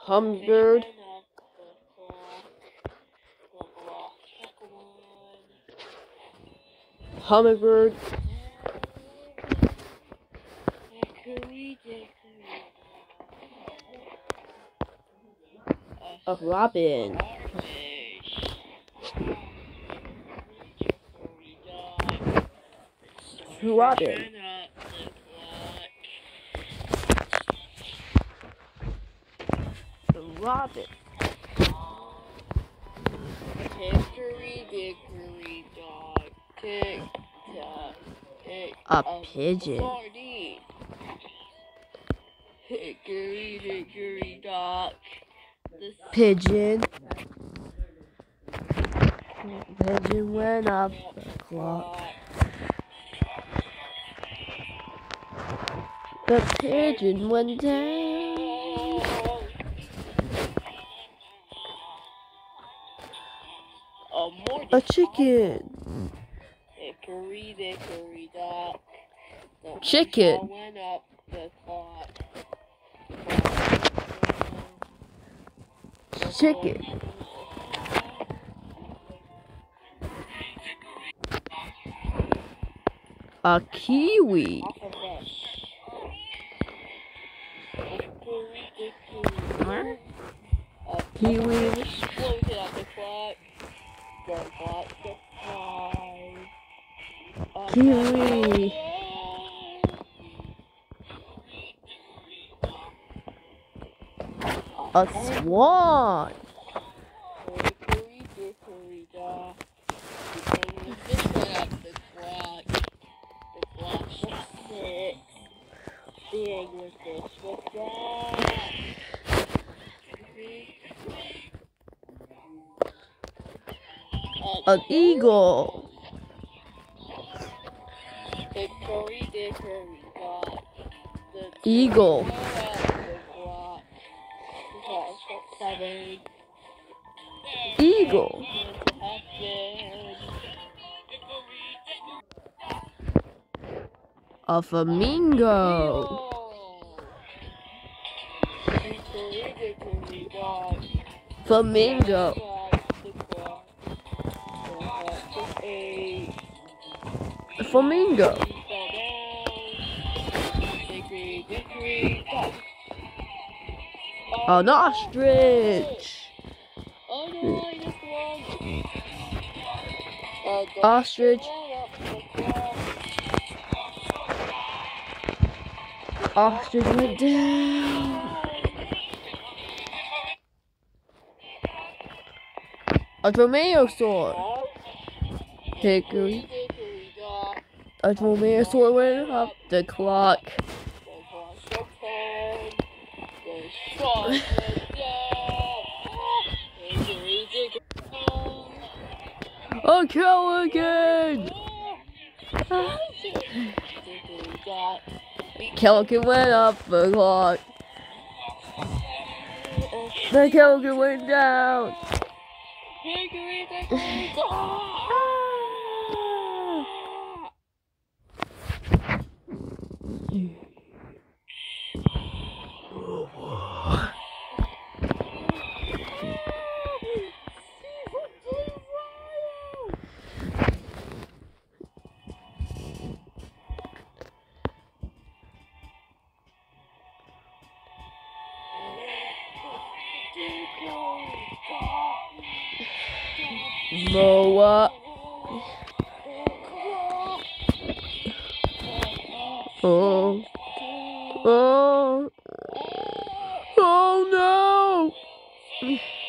hummingbird, hummingbird, a robin, robin, robin, Hickory dickory dog, tick tock, tick a pigeon, sardine. Hickory dickory dog, pigeon. Pigeon went up the clock. The pigeon went down. A chicken. Hickory dickory dog. Chicken. Went up the clock. Chicken. A kiwi. Kiwi. Kiwi. A swan. Hickory dickory dog. The fish went up the clock. The clock was 6. The anglerfish was down. An eagle. Hickory dickory dog. The Eagle. went up the clock. The clock was 7. Eagle. A flamingo. Flamingo. Flamingo. An ostrich. Ostrich. Ostrich went down. A dromaeosaur. Hickory. A dromaeosaur went up the clock. A kelenken. Kelenken went up the clock. The kelenken went down. Moa. Oh. Oh. Oh no.